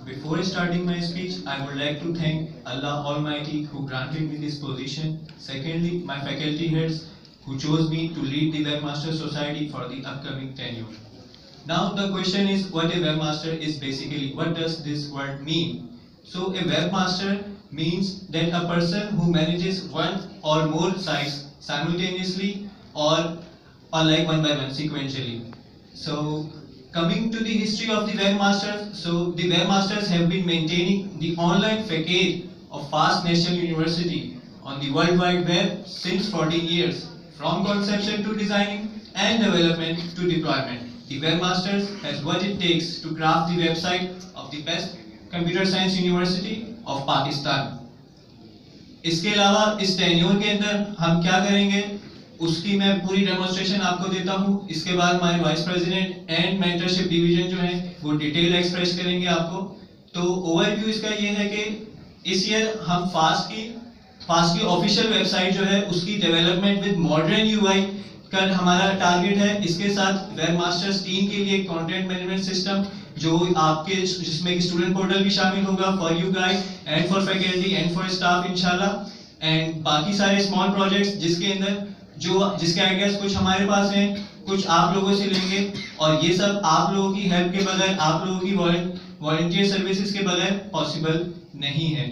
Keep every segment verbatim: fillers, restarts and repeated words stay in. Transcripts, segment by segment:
Before starting my speech, I would like to thank Allah Almighty who granted me this position. Secondly, my faculty heads who chose me to lead the WebMasters Society for the upcoming tenure. Now the question is, what a webmaster is basically. What does this word mean? So a webmaster means that a person who manages one or more sites simultaneously or, or like one by one sequentially. So coming to the history of the webmasters, so the webmasters have been maintaining the online facade of FAST National University on the World Wide Web since fourteen years, from conception to designing and development to deployment. The webmasters has what it takes to craft the website of the best computer science university of Pakistan. इसके अलावा इस tenure के अंदर हम क्या करेंगे उसकी मैं पूरी डेमोन्स्ट्रेशन आपको देता हूँ. इसके बाद हमारे vice president and mentorship division जो है वो डिटेल एक्सप्रेस करेंगे आपको. तो ओवरव्यू इसका ये है कि इस ईयर हम फास्ट की फास्ट की ऑफिशियल वेबसाइट जो है उसकी डेवलपमेंट विद मॉडर्न यूआई कर हमारा टारगेट है. इसके साथ वेबमास्टर्स टीम के लिए कंटेंट मैनेजमेंट सिस्टम जो आपके जिसमें स्टूडेंट पोर्टल भी शामिल होगा for you guide and for faculty and for staff इंशाल्लाह. एंड बाकी सारे स्मॉल प्रोजेक्ट्स जिसके अंदर जो जिसके आइडियाज कुछ हमारे पास हैं, कुछ आप लोगों से लेंगे और ये सब आप लोगों की हेल्प के बगैर, आप लोगों की वॉलंटियर सर्विसेज के बगैर पॉसिबल नहीं है.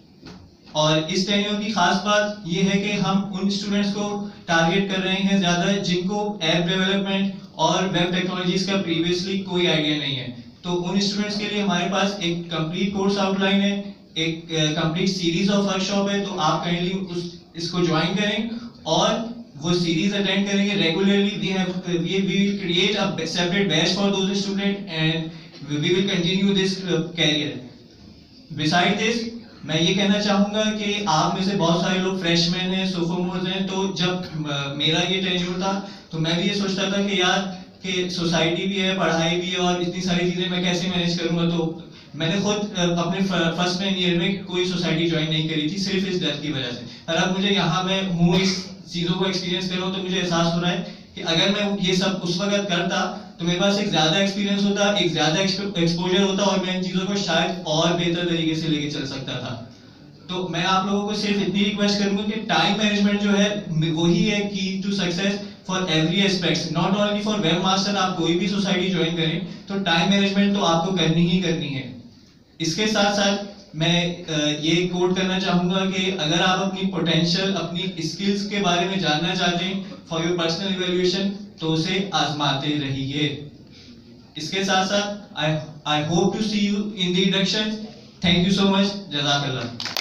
और इस टेन्योर की खास बात ये है कि हम उन स्टूडेंट्स को टारगेट कर रहे हैं ज़्यादा जिनको ऐप डेवलपमेंट और वेब टेक्नोलॉजीज का प्रीवियसली कोई आइडिया नहीं है. तो उन स्टूडेंट्स के लिए हमारे पास एक कंप्लीट कोर्स आउटलाइन है, एक कंप्लीट सीरीज ऑफ वर्कशॉप है. तो आप काइंडली उस इसको ज्वाइन करें और वो सीरीज अटेंड करेंगे regularly. We have we will create a separate batch for those student and we will continue this career. Beside this मैं ये कहना चाहूँगा कि आप में से बहुत सारे लोग फ्रेशमैन हैं, सोफोमोर्स हैं. तो जब मेरा ये टेन्योर था तो मैं भी ये सोचता था कि यार कि सोसाइटी भी है, पढ़ाई भी है और इतनी सारी चीज़ें मैं कैसे मैनेज करूँगा. तो मैंने खुद अपने फर्स्ट टेन ईयर में कोई सोसाइटी ज्वाइन नहीं करी थी सिर्फ इस डर की वजह से. और अब मुझे यहाँ मैं हूँ इस चीज़ों को एक्सपीरियंस कर रहा हूँ तो मुझे एहसास हो रहा है कि अगर मैं ये सब उस वक्त करता तो मेरे पास एक ज़्यादा एक्सपीरियंस होता, एक ज़्यादा एक्सपोजर होता और मैं इन चीज़ों को शायद और बेहतर तरीके से लेके चल सकता था. तो मैं आप लोगों को सिर्फ इतनी रिक्वेस्ट करूंगा कि टाइम मैनेजमेंट जो है वही है की to success for every aspect, not only for webmaster. आप कोई भी सोसाइटी ज्वाइन करें तो टाइम मैनेजमेंट तो आपको करनी ही करनी है. इसके साथ साथ मैं ये कोट करना चाहूँगा कि अगर आप अपनी पोटेंशियल, अपनी स्किल्स के बारे में जानना चाहते हैं फॉर योर पर्सनल इवैल्यूएशन तो उसे आजमाते रहिए. इसके साथ साथ I I hope to see you in the induction. Thank you so much. जज़ाकल्लाह.